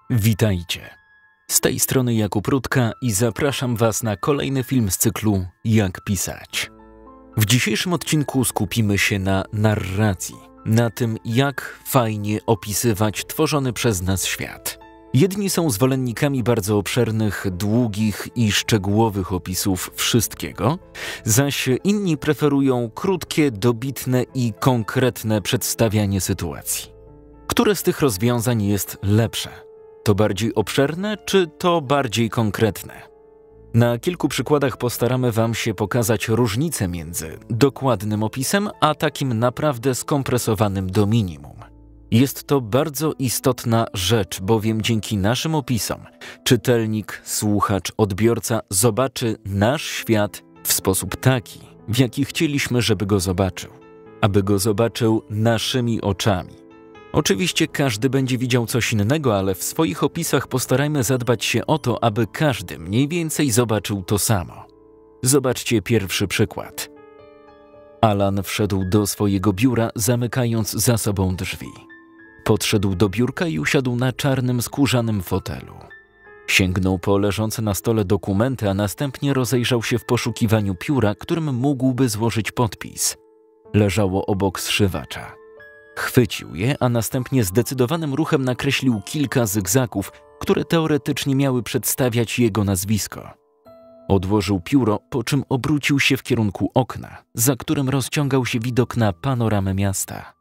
Witajcie. Z tej strony Jakub Rutka i zapraszam Was na kolejny film z cyklu Jak pisać. W dzisiejszym odcinku skupimy się na narracji, na tym, jak fajnie opisywać tworzony przez nas świat. Jedni są zwolennikami bardzo obszernych, długich i szczegółowych opisów wszystkiego, zaś inni preferują krótkie, dobitne i konkretne przedstawianie sytuacji. Które z tych rozwiązań jest lepsze? To bardziej obszerne, czy to bardziej konkretne? Na kilku przykładach postaramy Wam się pokazać różnicę między dokładnym opisem, a takim naprawdę skompresowanym do minimum. Jest to bardzo istotna rzecz, bowiem dzięki naszym opisom czytelnik, słuchacz, odbiorca zobaczy nasz świat w sposób taki, w jaki chcieliśmy, żeby go zobaczył. Aby go zobaczył naszymi oczami. Oczywiście każdy będzie widział coś innego, ale w swoich opisach postarajmy zadbać się o to, aby każdy mniej więcej zobaczył to samo. Zobaczcie pierwszy przykład. Alan wszedł do swojego biura, zamykając za sobą drzwi. Podszedł do biurka i usiadł na czarnym, skórzanym fotelu. Sięgnął po leżące na stole dokumenty, a następnie rozejrzał się w poszukiwaniu pióra, którym mógłby złożyć podpis. Leżało obok zszywacza. Chwycił je, a następnie zdecydowanym ruchem nakreślił kilka zygzaków, które teoretycznie miały przedstawiać jego nazwisko. Odłożył pióro, po czym obrócił się w kierunku okna, za którym rozciągał się widok na panoramę miasta.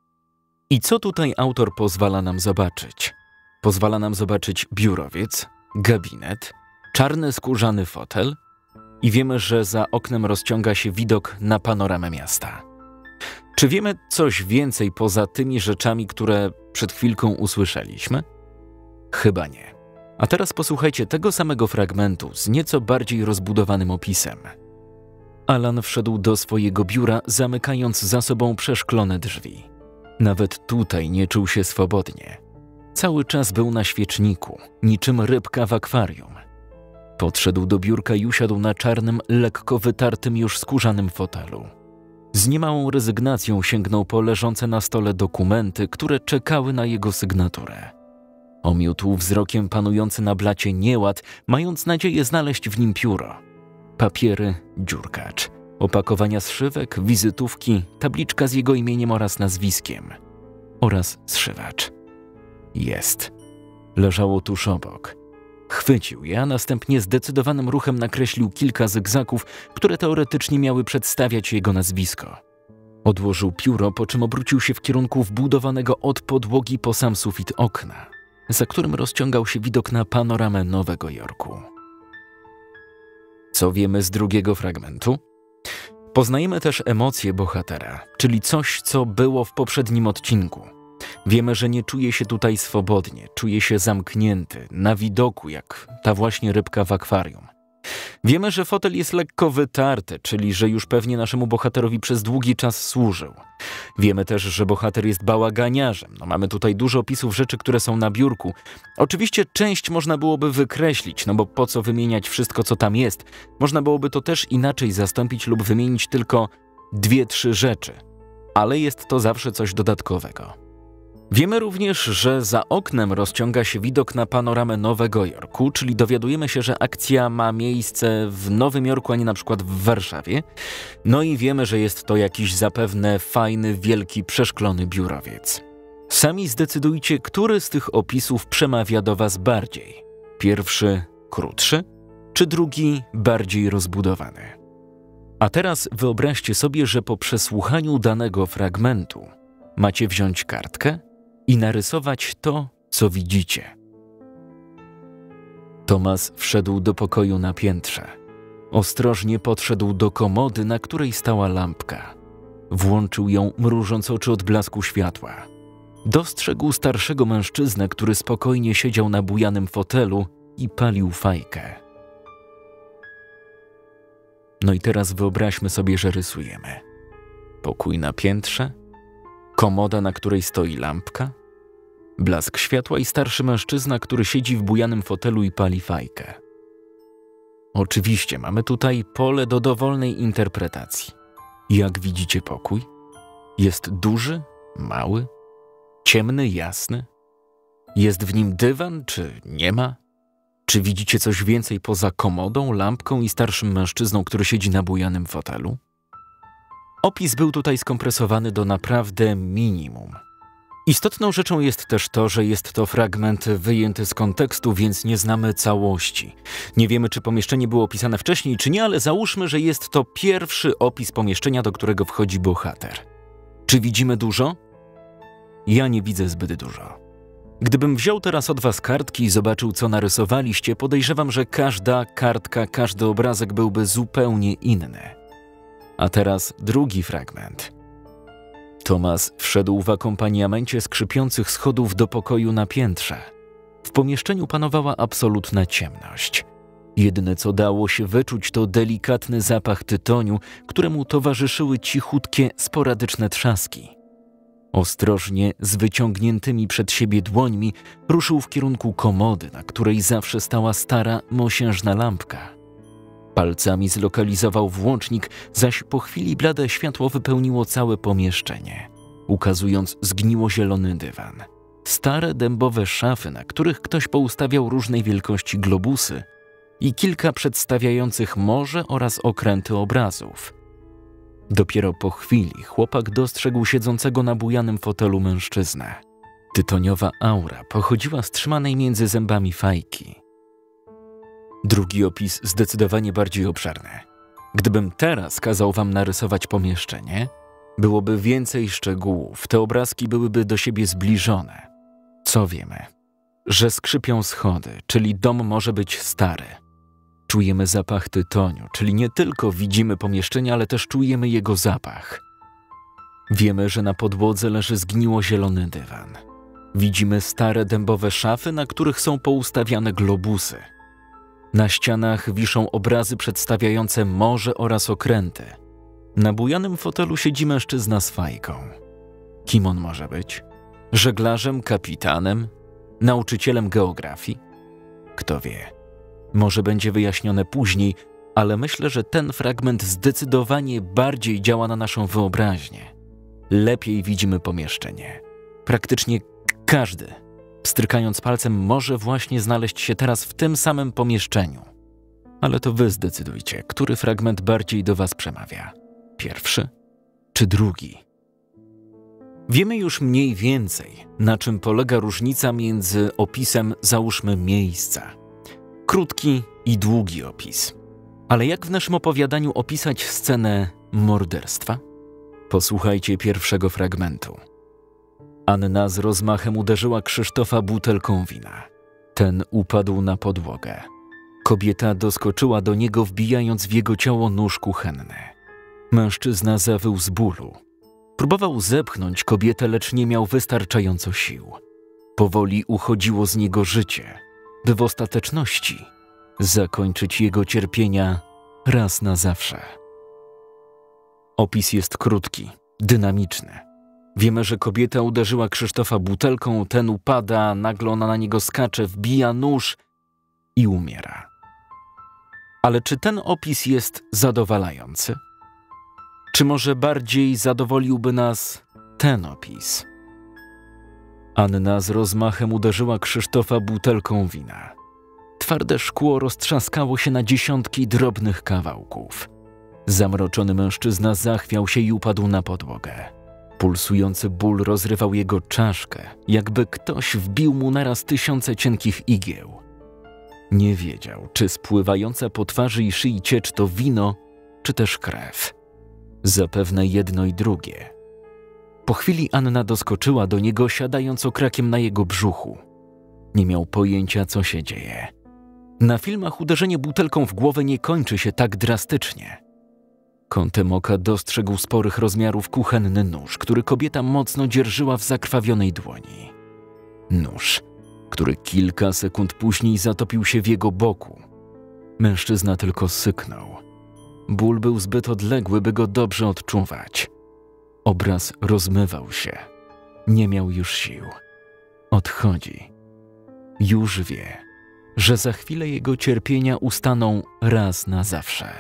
I co tutaj autor pozwala nam zobaczyć? Pozwala nam zobaczyć biurowiec, gabinet, czarny skórzany fotel i wiemy, że za oknem rozciąga się widok na panoramę miasta. Czy wiemy coś więcej poza tymi rzeczami, które przed chwilką usłyszeliśmy? Chyba nie. A teraz posłuchajcie tego samego fragmentu z nieco bardziej rozbudowanym opisem. Alan wszedł do swojego biura, zamykając za sobą przeszklone drzwi. Nawet tutaj nie czuł się swobodnie. Cały czas był na świeczniku, niczym rybka w akwarium. Podszedł do biurka i usiadł na czarnym, lekko wytartym już skórzanym fotelu. Z niemałą rezygnacją sięgnął po leżące na stole dokumenty, które czekały na jego sygnaturę. Omiótł wzrokiem panujący na blacie nieład, mając nadzieję znaleźć w nim pióro. Papiery, dziurkacz, opakowania zszywek, wizytówki, tabliczka z jego imieniem oraz nazwiskiem. Oraz zszywacz. Jest. Leżało tuż obok. Chwycił je, a następnie zdecydowanym ruchem nakreślił kilka zygzaków, które teoretycznie miały przedstawiać jego nazwisko. Odłożył pióro, po czym obrócił się w kierunku wbudowanego od podłogi po sam sufit okna, za którym rozciągał się widok na panoramę Nowego Jorku. Co wiemy z drugiego fragmentu? Poznajemy też emocje bohatera, czyli coś, co było w poprzednim odcinku. Wiemy, że nie czuje się tutaj swobodnie, czuje się zamknięty, na widoku jak ta właśnie rybka w akwarium. Wiemy, że fotel jest lekko wytarty, czyli że już pewnie naszemu bohaterowi przez długi czas służył. Wiemy też, że bohater jest bałaganiarzem. Mamy tutaj dużo opisów rzeczy, które są na biurku. Oczywiście część można byłoby wykreślić, bo po co wymieniać wszystko, co tam jest? Można byłoby to też inaczej zastąpić lub wymienić tylko 2-3 rzeczy. Ale jest to zawsze coś dodatkowego. Wiemy również, że za oknem rozciąga się widok na panoramę Nowego Jorku, czyli dowiadujemy się, że akcja ma miejsce w Nowym Jorku, a nie na przykład w Warszawie. No i wiemy, że jest to jakiś zapewne fajny, wielki, przeszklony biurowiec. Sami zdecydujcie, który z tych opisów przemawia do Was bardziej. Pierwszy krótszy, czy drugi bardziej rozbudowany. A teraz wyobraźcie sobie, że po przesłuchaniu danego fragmentu macie wziąć kartkę i narysować to, co widzicie. Tomas wszedł do pokoju na piętrze. Ostrożnie podszedł do komody, na której stała lampka. Włączył ją, mrużąc oczy od blasku światła. Dostrzegł starszego mężczyznę, który spokojnie siedział na bujanym fotelu i palił fajkę. No i teraz wyobraźmy sobie, że rysujemy. Pokój na piętrze, komoda, na której stoi lampka, blask światła i starszy mężczyzna, który siedzi w bujanym fotelu i pali fajkę. Oczywiście mamy tutaj pole do dowolnej interpretacji. Jak widzicie pokój? Jest duży, mały, ciemny, jasny? Jest w nim dywan, czy nie ma? Czy widzicie coś więcej poza komodą, lampką i starszym mężczyzną, który siedzi na bujanym fotelu? Opis był tutaj skompresowany do naprawdę minimum. Istotną rzeczą jest też to, że jest to fragment wyjęty z kontekstu, więc nie znamy całości. Nie wiemy, czy pomieszczenie było opisane wcześniej, czy nie, ale załóżmy, że jest to pierwszy opis pomieszczenia, do którego wchodzi bohater. Czy widzimy dużo? Ja nie widzę zbyt dużo. Gdybym wziął teraz od was kartki i zobaczył, co narysowaliście, podejrzewam, że każda kartka, każdy obrazek byłby zupełnie inny. A teraz drugi fragment. Tomas wszedł w akompaniamencie skrzypiących schodów do pokoju na piętrze. W pomieszczeniu panowała absolutna ciemność. Jedyne, co dało się wyczuć, to delikatny zapach tytoniu, któremu towarzyszyły cichutkie, sporadyczne trzaski. Ostrożnie, z wyciągniętymi przed siebie dłońmi, ruszył w kierunku komody, na której zawsze stała stara, mosiężna lampka. Palcami zlokalizował włącznik, zaś po chwili blade światło wypełniło całe pomieszczenie, ukazując zgniło-zielony dywan, stare dębowe szafy, na których ktoś poustawiał różnej wielkości globusy i kilka przedstawiających morze oraz okręty obrazów. Dopiero po chwili chłopak dostrzegł siedzącego na bujanym fotelu mężczyznę. Tytoniowa aura pochodziła z trzymanej między zębami fajki. Drugi opis zdecydowanie bardziej obszerny. Gdybym teraz kazał wam narysować pomieszczenie, byłoby więcej szczegółów, te obrazki byłyby do siebie zbliżone. Co wiemy? Że skrzypią schody, czyli dom może być stary. Czujemy zapach tytoniu, czyli nie tylko widzimy pomieszczenie, ale też czujemy jego zapach. Wiemy, że na podłodze leży zgniło-zielony dywan. Widzimy stare dębowe szafy, na których są poustawiane globusy. Na ścianach wiszą obrazy przedstawiające morze oraz okręty. Na bujanym fotelu siedzi mężczyzna z fajką. Kim on może być? Żeglarzem, kapitanem? Nauczycielem geografii? Kto wie. Może będzie wyjaśnione później, ale myślę, że ten fragment zdecydowanie bardziej działa na naszą wyobraźnię. Lepiej widzimy pomieszczenie. Praktycznie każdy, pstrykając palcem, może właśnie znaleźć się teraz w tym samym pomieszczeniu. Ale to wy zdecydujcie, który fragment bardziej do was przemawia. Pierwszy czy drugi? Wiemy już mniej więcej, na czym polega różnica między opisem, załóżmy, miejsca. Krótki i długi opis. Ale jak w naszym opowiadaniu opisać scenę morderstwa? Posłuchajcie pierwszego fragmentu. Anna z rozmachem uderzyła Krzysztofa butelką wina. Ten upadł na podłogę. Kobieta doskoczyła do niego, wbijając w jego ciało nóż kuchenny. Mężczyzna zawył z bólu. Próbował zepchnąć kobietę, lecz nie miał wystarczająco sił. Powoli uchodziło z niego życie, by w ostateczności zakończyć jego cierpienia raz na zawsze. Opis jest krótki, dynamiczny. Wiemy, że kobieta uderzyła Krzysztofa butelką, ten upada, nagle ona na niego skacze, wbija nóż i umiera. Ale czy ten opis jest zadowalający? Czy może bardziej zadowoliłby nas ten opis? Anna z rozmachem uderzyła Krzysztofa butelką wina. Twarde szkło roztrzaskało się na dziesiątki drobnych kawałków. Zamroczony mężczyzna zachwiał się i upadł na podłogę. Pulsujący ból rozrywał jego czaszkę, jakby ktoś wbił mu naraz tysiące cienkich igieł. Nie wiedział, czy spływająca po twarzy i szyi ciecz to wino, czy też krew. Zapewne jedno i drugie. Po chwili Anna doskoczyła do niego, siadając okrakiem na jego brzuchu. Nie miał pojęcia, co się dzieje. Na filmach uderzenie butelką w głowę nie kończy się tak drastycznie. Kątem oka dostrzegł sporych rozmiarów kuchenny nóż, który kobieta mocno dzierżyła w zakrwawionej dłoni. Nóż, który kilka sekund później zatopił się w jego boku. Mężczyzna tylko syknął. Ból był zbyt odległy, by go dobrze odczuwać. Obraz rozmywał się. Nie miał już sił. Odchodzi. Już wie, że za chwilę jego cierpienia ustaną raz na zawsze.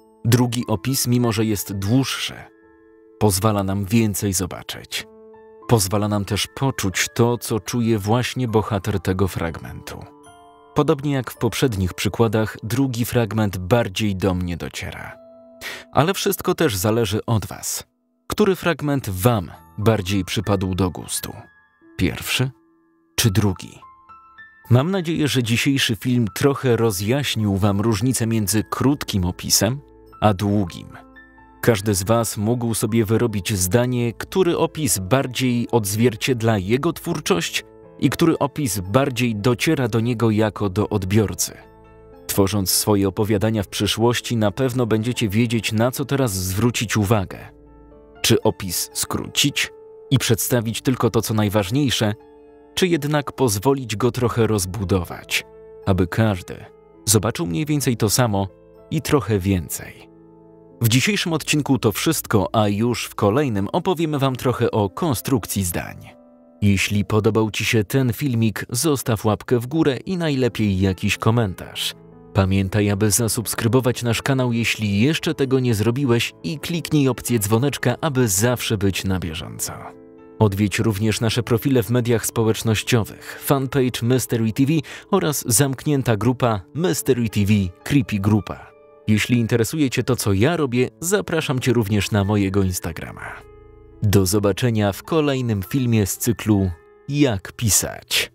Drugi opis, mimo że jest dłuższy, pozwala nam więcej zobaczyć. Pozwala nam też poczuć to, co czuje właśnie bohater tego fragmentu. Podobnie jak w poprzednich przykładach, drugi fragment bardziej do mnie dociera. Ale wszystko też zależy od Was. Który fragment Wam bardziej przypadł do gustu? Pierwszy czy drugi? Mam nadzieję, że dzisiejszy film trochę rozjaśnił Wam różnicę między krótkim opisem a długim. Każdy z Was mógł sobie wyrobić zdanie, który opis bardziej odzwierciedla jego twórczość i który opis bardziej dociera do niego jako do odbiorcy. Tworząc swoje opowiadania w przyszłości, na pewno będziecie wiedzieć, na co teraz zwrócić uwagę. Czy opis skrócić i przedstawić tylko to, co najważniejsze, czy jednak pozwolić go trochę rozbudować, aby każdy zobaczył mniej więcej to samo i trochę więcej. W dzisiejszym odcinku to wszystko, a już w kolejnym opowiemy Wam trochę o konstrukcji zdań. Jeśli podobał Ci się ten filmik, zostaw łapkę w górę i najlepiej jakiś komentarz. Pamiętaj, aby zasubskrybować nasz kanał, jeśli jeszcze tego nie zrobiłeś, i kliknij opcję dzwoneczka, aby zawsze być na bieżąco. Odwiedź również nasze profile w mediach społecznościowych, fanpage Mystery TV oraz zamknięta grupa Mystery TV Creepy Grupa. Jeśli interesuje Cię to, co ja robię, zapraszam Cię również na mojego Instagrama. Do zobaczenia w kolejnym filmie z cyklu Jak pisać.